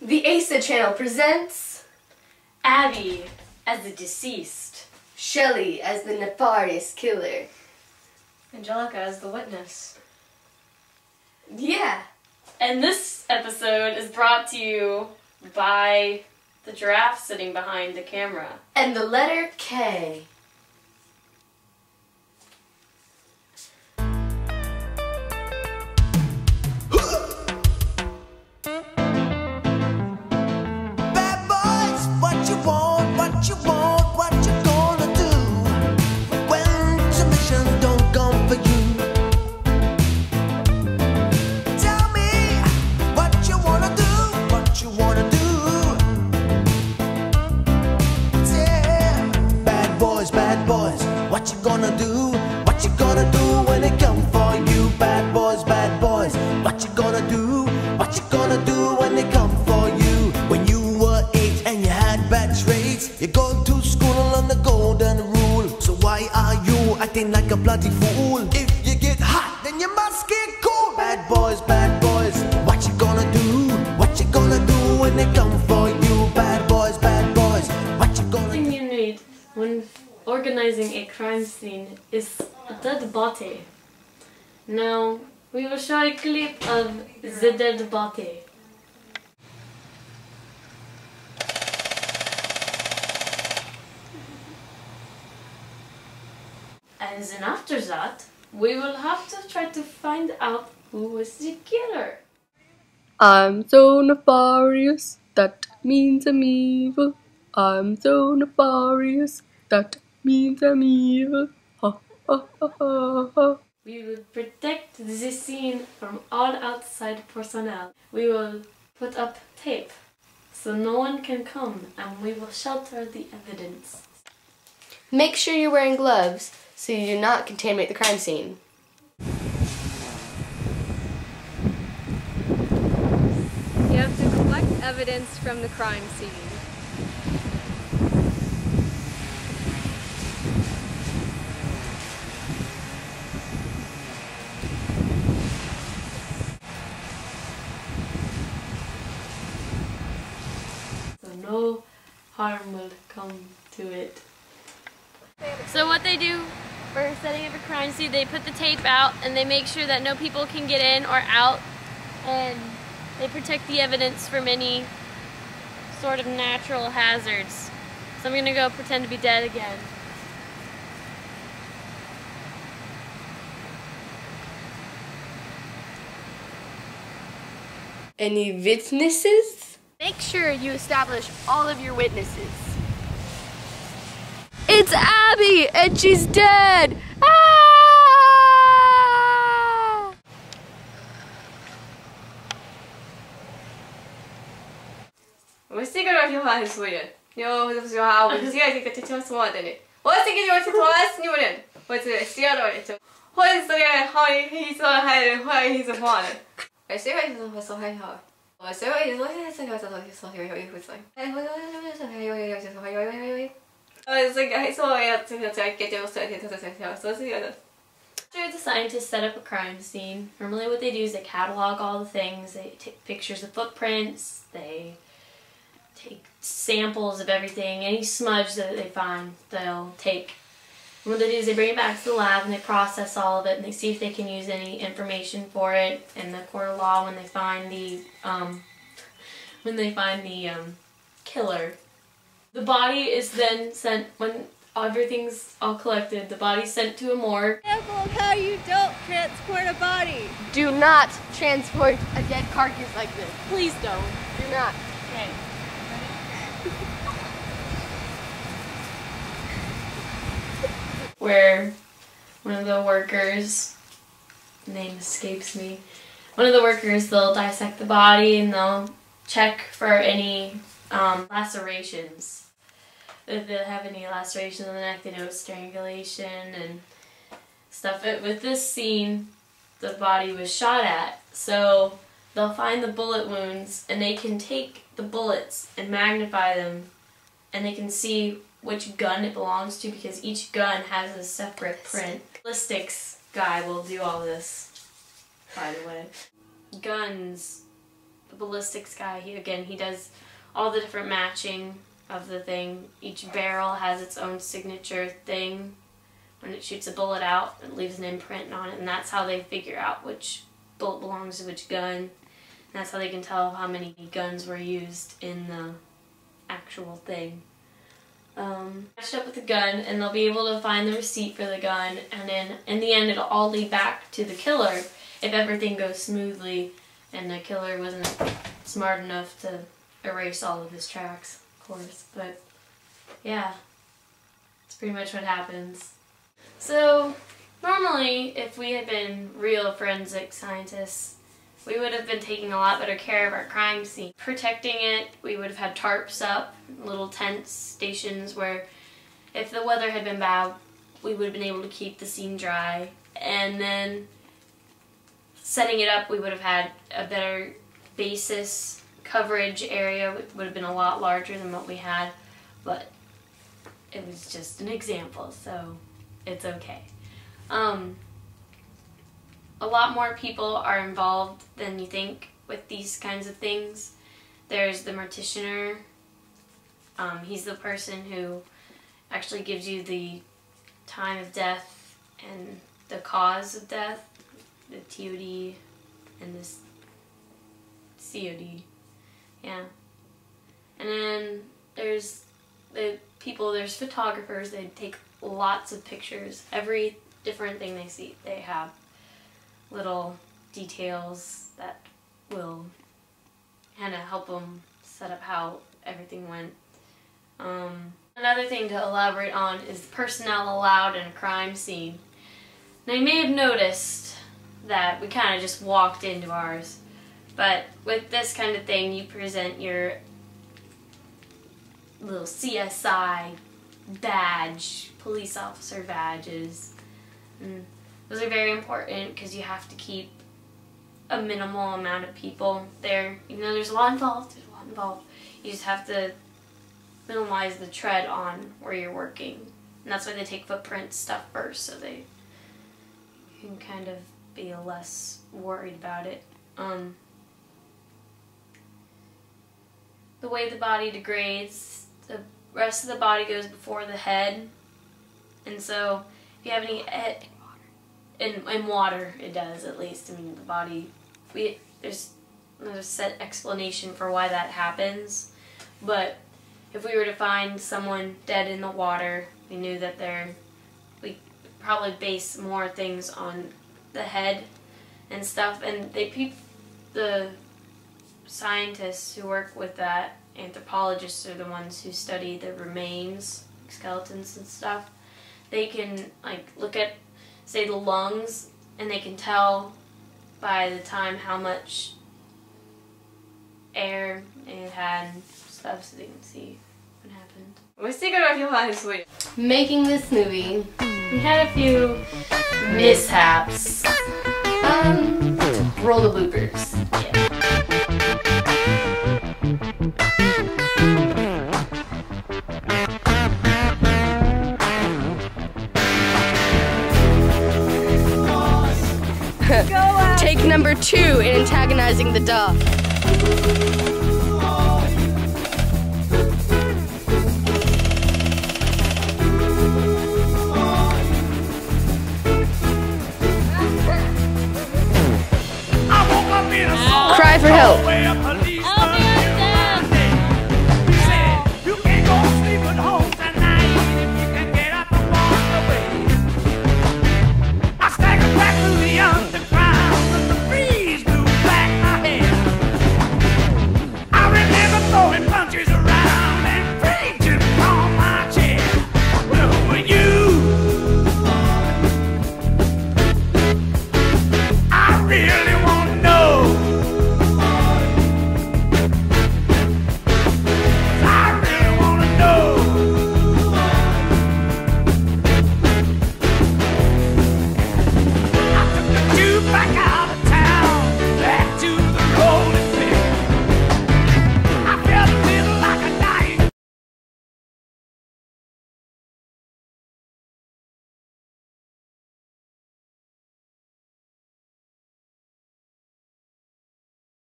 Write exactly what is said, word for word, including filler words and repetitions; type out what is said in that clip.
The Asa channel presents Abby as the deceased, Shelley as the nefarious killer, Angelica as the witness. Yeah. And this episode is brought to you by the giraffe sitting behind the camera. And the letter K. What you gonna do? What you gonna do when they come for you? Bad boys, bad boys. What you gonna do? What you gonna do when they come for you? When you were eight and you had bad traits, you go to school on the golden rule. So why are you acting like a bloody fool? If you get hot, then you must get cool. Bad boys, bad boys. What you gonna do? What you gonna do when they come for you? Bad boys, bad boys. What you gonna do? You need when organizing a crime scene is a dead body. Now, we will show a clip of the dead body. And then after that, we will have to try to find out who was the killer. I'm so nefarious, that means I'm evil. I'm so nefarious, that means I'm evil. Ha ha ha ha ha. We will protect this scene from all outside personnel. We will put up tape so no one can come, and we will shelter the evidence. Make sure you're wearing gloves so you do not contaminate the crime scene. You have to collect evidence from the crime scene. No harm will come to it. So what they do for setting up a crime scene, they put the tape out and they make sure that no people can get in or out, and they protect the evidence from any sort of natural hazards. So I'm gonna go pretend to be dead again. Any witnesses? Make sure you establish all of your witnesses. It's Abby, and she's dead! Ah! What's the good of your hands with it? No, this was your house. You guys get to tell us more than it. What's the good of your last new one? What's the steal on it? What is the guy? How he's on head and why he's upon it? I say I was so high. I say I was so high. I was like, I saw it to get your study to the house. So the other. After the scientists set up a crime scene, normally what they do is they catalog all the things, they take pictures of footprints, they take samples of everything, any smudge that they find, they'll take. And what they do is they bring it back to the lab and they process all of it and they see if they can use any information for it in the court of law when they find the um, when they find the um, killer. The body is then sent, when everything's all collected, the body's sent to a morgue. Example of how you don't transport a body. Do not transport a dead carcass like this. Please don't. Do not. Okay. Where one of the workers, name escapes me, one of the workers, they'll dissect the body and they'll check for any um, lacerations. If they have any lacerations on the neck, they know it's strangulation and stuff. But with this scene, the body was shot at, so they'll find the bullet wounds and they can take the bullets and magnify them and they can see which gun it belongs to because each gun has a separate print. Ballistics guy will do all this, by the way. Guns the ballistics guy, he again, he does all the different matching of the thing. Each barrel has its own signature thing. When it shoots a bullet out, it leaves an imprint on it, and that's how they figure out which bullet belongs to which gun. And that's how they can tell how many guns were used in the actual thing. Um, matched up with the gun, and they'll be able to find the receipt for the gun, and then in the end it'll all lead back to the killer if everything goes smoothly and the killer wasn't smart enough to erase all of his tracks, of course. But yeah, that's pretty much what happens. So normally, if we had been real forensic scientists, we would have been taking a lot better care of our crime scene. Protecting it, we would have had tarps up, little tent stations where if the weather had been bad, we would have been able to keep the scene dry. And then setting it up, we would have had a better basis coverage area. It would have been a lot larger than what we had, but it was just an example, so it's okay. Um, A lot more people are involved than you think with these kinds of things. There's the morticianer. Um, he's the person who actually gives you the time of death and the cause of death, the T O D and this C O D. Yeah. And then there's the people, there's photographers. They take lots of pictures. Every different thing they see, they have little details that will kind of help them set up how everything went. Um, another thing to elaborate on is the personnel allowed in a crime scene. Now you may have noticed that we kind of just walked into ours, but with this kind of thing you present your little C S I badge, police officer badges. And those are very important because you have to keep a minimal amount of people there. Even though there's a lot involved, there's a lot involved. You just have to minimize the tread on where you're working. And that's why they take footprint stuff first, so they can kind of be less worried about it. Um, the way the body degrades, the rest of the body goes before the head. And so if you have any... In, in water, it does, at least. I mean, the body, we, there's, there's a set explanation for why that happens, but if we were to find someone dead in the water, we knew that they're, we probably base more things on the head and stuff, and they, peop, the scientists who work with that, anthropologists are the ones who study the remains, skeletons and stuff. They can, like, look at, say, the lungs, and they can tell by the time how much air it had and stuff, so they can see what happened. What's the secret of your life? Making this movie, We had a few mishaps. um, roll the bloopers. Yeah. Take number two in antagonizing the dog.